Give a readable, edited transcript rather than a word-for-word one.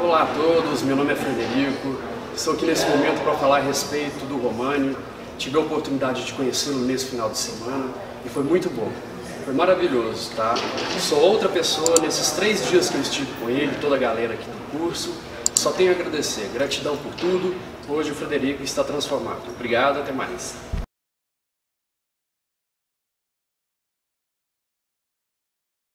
Olá a todos, meu nome é Frederico, estou aqui nesse momento para falar a respeito do Romani. Tive a oportunidade de conhecê-lo nesse final de semana e foi muito bom, foi maravilhoso, tá? Sou outra pessoa nesses 3 dias que eu estive com ele, toda a galera aqui do curso. Só tenho a agradecer, gratidão por tudo. Hoje o Frederico está transformado. Obrigado, até mais.